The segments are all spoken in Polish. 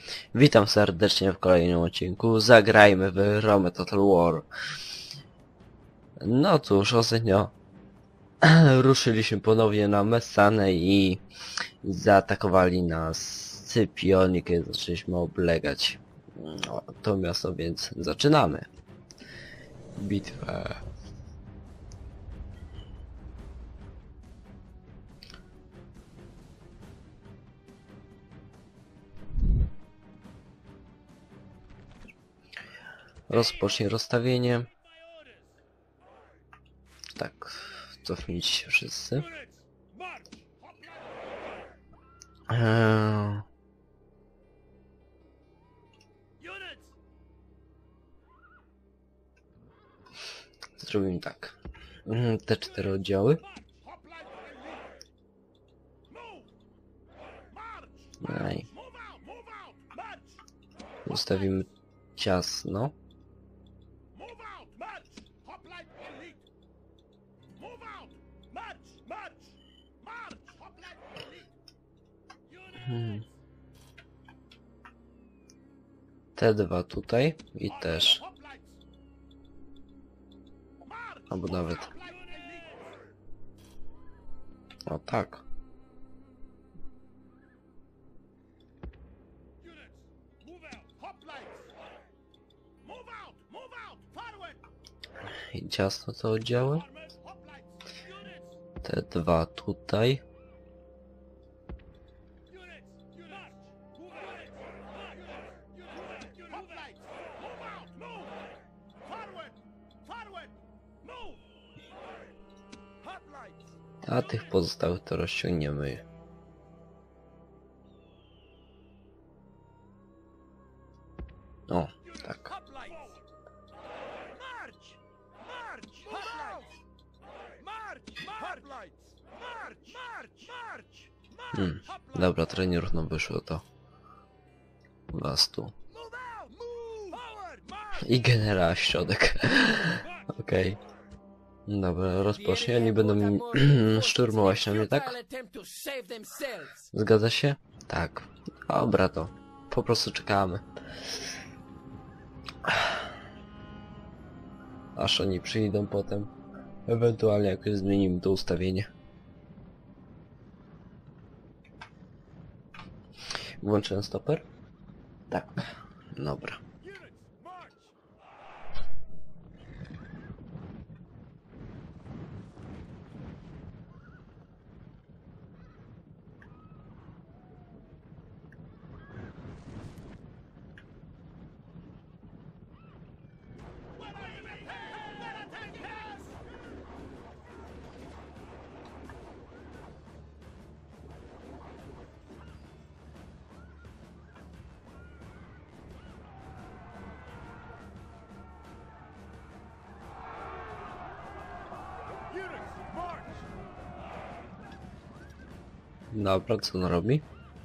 Witam serdecznie w kolejnym odcinku. Zagrajmy w Rome Total War. No cóż, ostatnio ruszyliśmy ponownie na Messanę i zaatakowali nas Scypioni, kiedy zaczęliśmy oblegać to miasto, więc zaczynamy bitwę. Rozpocznij rozstawienie. Tak, cofnijcie się wszyscy. Zrobimy tak. Te 4 oddziały. I ustawimy ciasno. Te 2 tutaj i też. Albo nawet. O tak. I ciasno te oddziały. Te 2 tutaj. A tych pozostałych to rozciągniemy. O, tak. Dobra, trenerów nam wyszło to. Was tu. I generała w środek. Okej. Dobra, rozpocznie. Oni będą mi szturmować na mnie, tak? Zgadza się? Tak. Dobra, to po prostu czekamy. Aż oni przyjdą potem. Ewentualnie jakoś zmienimy to ustawienie. Włączyłem stoper? Tak. Dobra. Dobra, co on robi?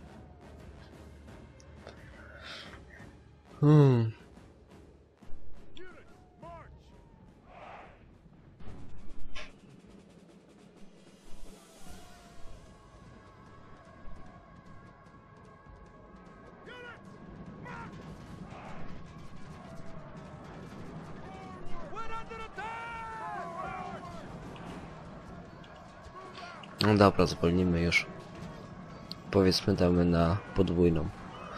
No dobra, zwolnimy już. Powiedzmy damy na podwójną.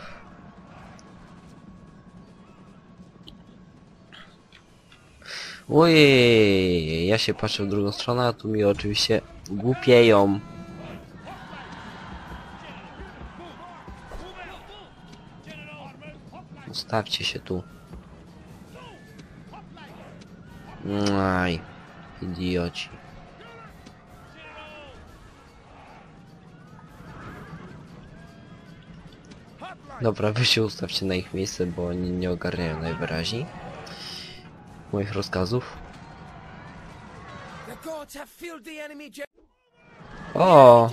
Ojej, ja się patrzę w drugą stronę, a tu mi oczywiście głupieją. Ustawcie się tu. Aj, idioci. Dobra, wy się ustawcie na ich miejsce, bo oni nie ogarniają najwyraźniej moich rozkazów. O!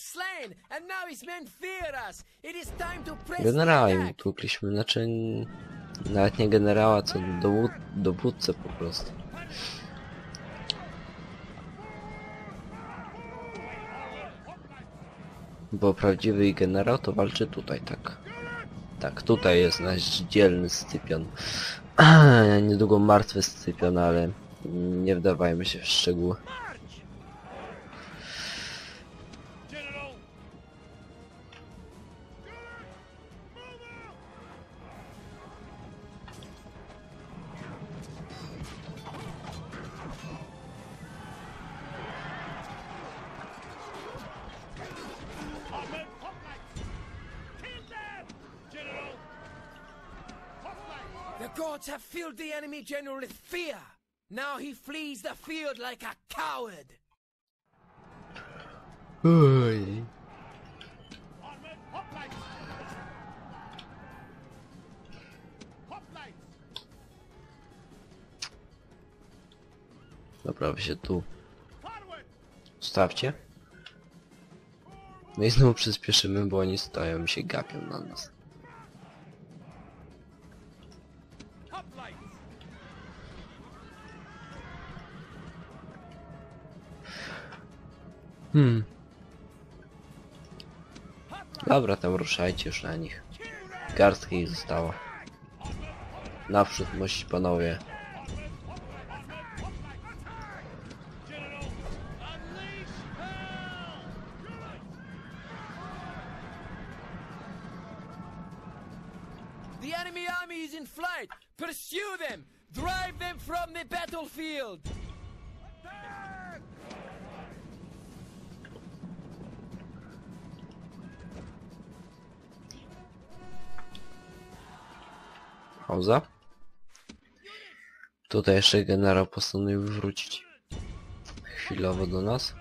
Generała im tłukliśmy, znaczy nawet nie generała, co dowódcę po prostu. Bo prawdziwy generał to walczy tutaj, tak. Tak, tutaj jest nasz dzielny Scypion. Niedługo martwy Scypion, ale nie wdawajmy się w szczegóły. The gods have filled the enemy general with fear. Now he flees the field like a coward. Oj. Dobra, wy się tu stawcie. No i znowu przyspieszymy, bo oni stoją i się gapią na nas. Dobra, tam ruszajcie już na nich. Garstka ich została. Naprzód mości panowie. The enemy army is in flight. Pursue them. Drive them from the battlefield. Pauza. Tutaj jeszcze generał postanowił wrócić chwilowo do nas.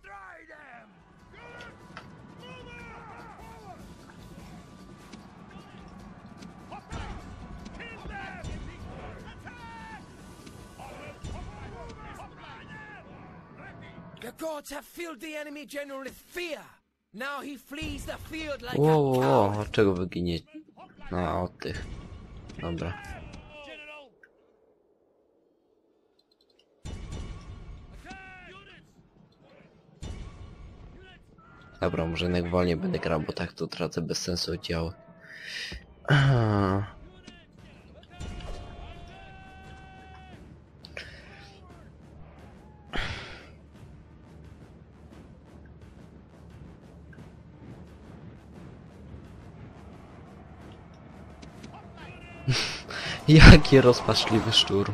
The gods have filled the enemy general with fear. Now he flees the field like a Wow, coward. od czego wy giniecie? No, od tych. Dobra. Dobra, może jednak wolniej będę grał, bo tak to tracę bez sensu oddziały. Jaki rozpaczliwy szturm.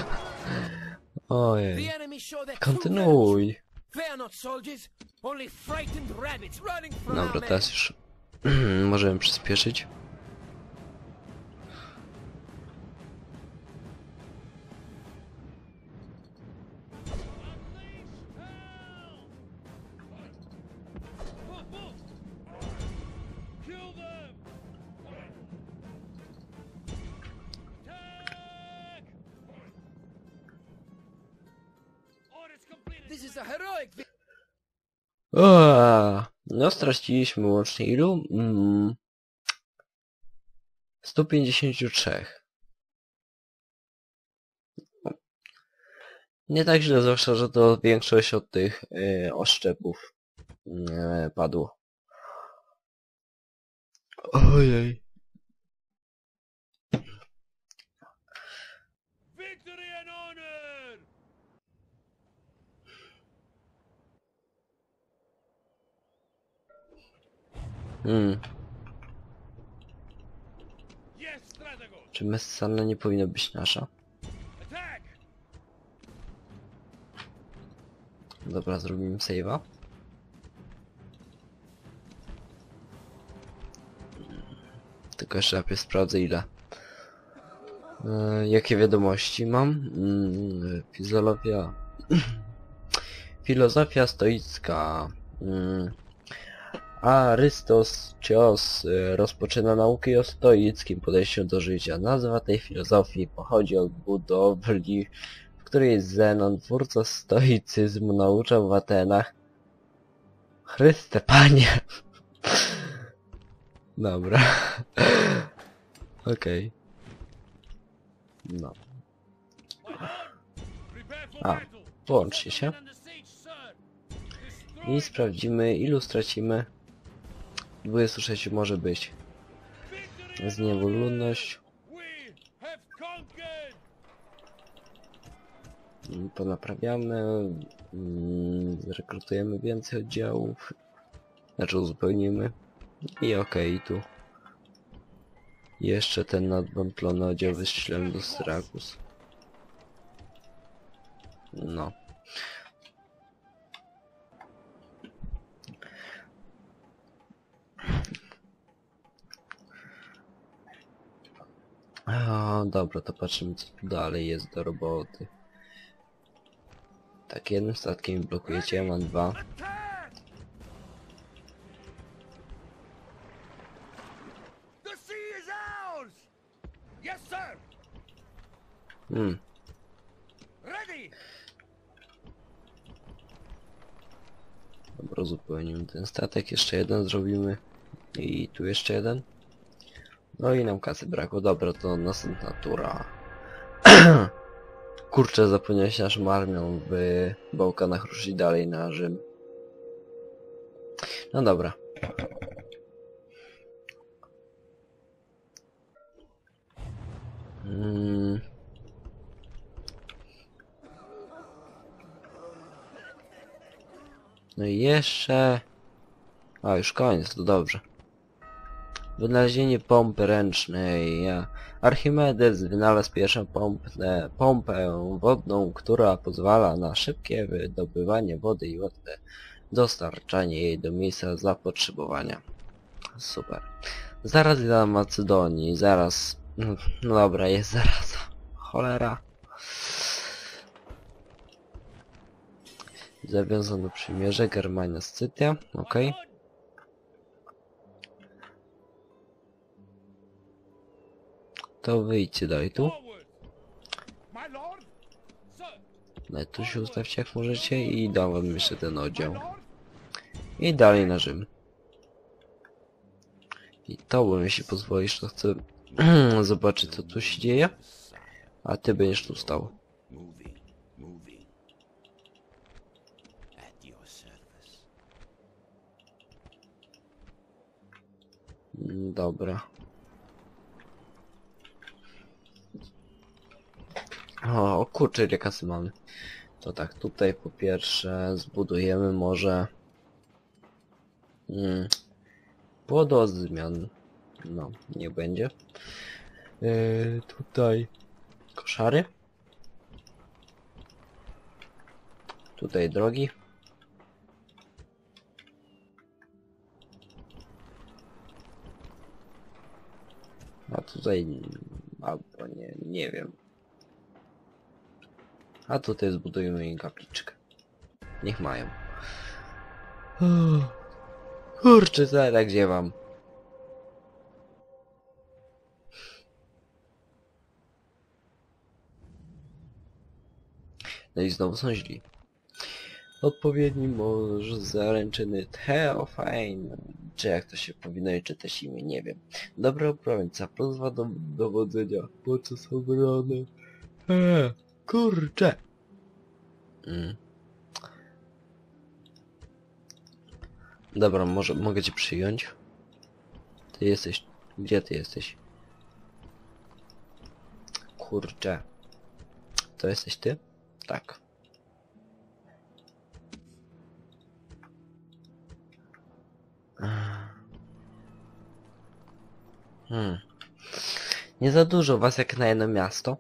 Ojej. The enemy show their true Kontynuuj. They are not soldiers, only frightened rabbits running from Dobra, our men. teraz już możemy przyspieszyć. This is a heroic victory. No straciliśmy łącznie ilu? 153. Nie tak źle, zwłaszcza, że to większość od tych oszczepów padło. Ojej. Victory and honor! Yes, Strategos! Czy Messana nie powinna być nasza? Attack! Dobra, zrobimy save'a. Tylko jeszcze najpierw sprawdzę ile. Jakie wiadomości mam? Filozofia. Filozofia stoicka. Arystos Cios rozpoczyna naukę o stoickim podejściu do życia. Nazwa tej filozofii pochodzi od budowli, w której Zenon, twórca stoicyzmu, nauczał w Atenach. Chryste Panie! Dobra. Okej. No. A, połączcie się. I sprawdzimy, ilu stracimy. 26 może być. Zniewu ludność. We have conquered. Ponaprawiamy. Zrekrutujemy więcej oddziałów. Znaczy uzupełnimy. I okej, tu. Jeszcze ten nadwątlony oddział wyślemy do Syrakus. No. Dobra, to patrzymy co tu dalej jest do roboty. Tak, jednym statkiem blokujecie, ja mam 2. Attack! The sea is ours. Yes, sir. Ready. Dobra, uzupełnimy ten statek, jeszcze jeden zrobimy. I tu jeszcze jeden. No i nam kasy brakło. Dobra, to następna tura. Kurczę, zapomniałeś naszą armią w Bałkanach ruszyć dalej na Rzym. No dobra. No i jeszcze... A, już koniec, to dobrze. Wynalezienie pompy ręcznej. Archimedes wynalazł pierwszą pompę wodną, która pozwala na szybkie wydobywanie wody i łatwe dostarczanie jej do miejsca zapotrzebowania. Super. Zaraz dla Macedonii, zaraz... No dobra, jest zaraz. Cholera. Zawiązano przymierze, Germania, Scytia, okej. To wyjdźcie dalej tu. My lord. Sir. No tu się ustawcie jak możecie i dam wam jeszcze ten oddział. Lord. I dalej na Rzym. I to, bo jeśli pozwolisz, to chcę zobaczyć co tu się dzieje. A ty będziesz tu stał. Moving. At your service. Dobra. O kurczę, ile kasy mamy. To tak, tutaj po pierwsze zbudujemy może... Płodo zmian. No, nie będzie. Tutaj koszary. Tutaj drogi. A tutaj... albo nie wiem. A tutaj zbudujemy im kapliczkę. Niech mają. Kurczę, zaraz gdzie wam? No i znowu są źli. Odpowiedni mąż zaręczyny Theophane, czy jak to się powinno czytać imię, nie wiem. Dobra obrońca, pozwa do dowodzenia podczas obrony. Kurczę. Dobra, może mogę cię przyjąć? Ty jesteś... Gdzie ty jesteś? Kurczę. To jesteś ty? Tak. Nie za dużo was jak na jedno miasto.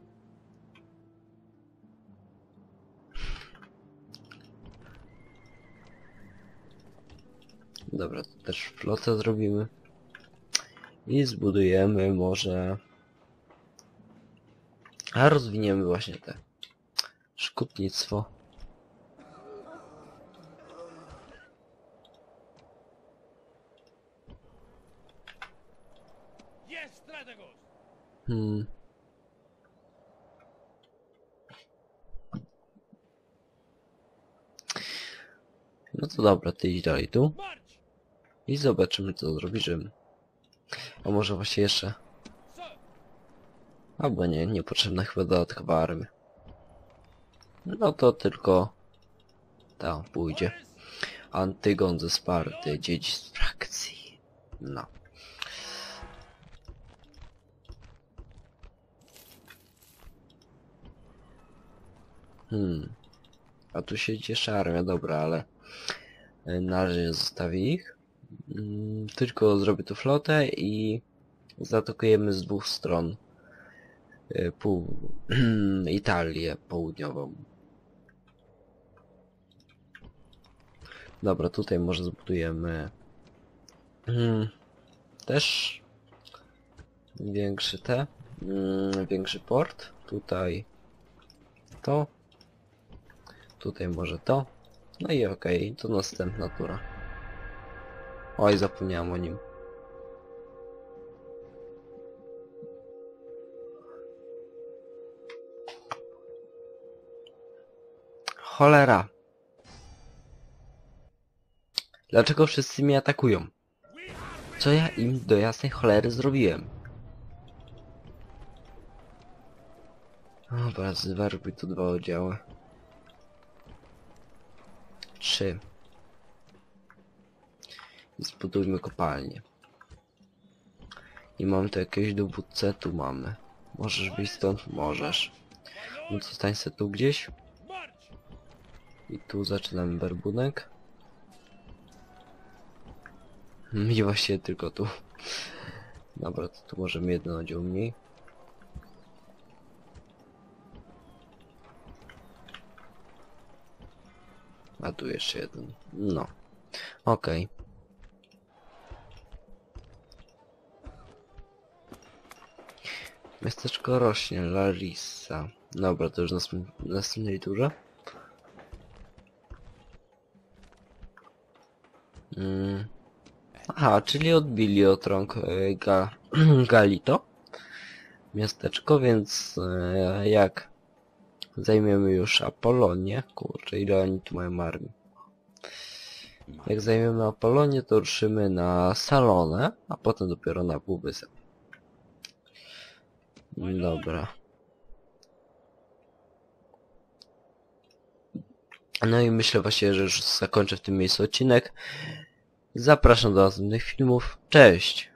Dobra, to też flotę zrobimy. I zbudujemy może... A rozwiniemy właśnie te... szkutnictwo. Yes, Strategos. No to dobra, ty idź dalej tu. March. I zobaczymy co zrobi Rzym. A może właśnie jeszcze... Sir. Albo nie, niepotrzebna chyba dodatkowa armia. No to tylko... tam pójdzie. Antygon ze Sparty, dziedzic z frakcji. No. A tu siedzi jeszcze armia, dobra, ale na razie zostawię ich. Tylko zrobię tu flotę i zaatakujemy z dwóch stron. Italię południową. Dobra, tutaj może zbudujemy też większy port. Tutaj to. Tutaj może to. No i okej, to następna tura. Oj, zapomniałem o nim. Cholera. Dlaczego wszyscy mnie atakują? Co ja im do jasnej cholery zrobiłem? Dobra, zwerbuj tu 2 oddziały. 3. I zbudujmy kopalnię. I mam tu jakiegoś dowódcę, tu mamy. Możesz wyjść stąd? Możesz. No to stań se tu gdzieś. I tu zaczynamy werbunek. I właściwie tylko tu. Dobra, to tu możemy jeden oddział mniej. A tu jeszcze jeden. No. Okej. Miasteczko rośnie, Larissa. Dobra, to już na następnej turze. Aha, czyli odbili od rąk Galito miasteczko, więc jak zajmiemy już Apolonię, kurczę, ile oni tu mają armii. Jak zajmiemy Apolonię, to ruszymy na Salonę, a potem dopiero na Półwysep. Dobra. No i myślę właśnie, że już zakończę w tym miejscu odcinek. Zapraszam do następnych filmów. Cześć!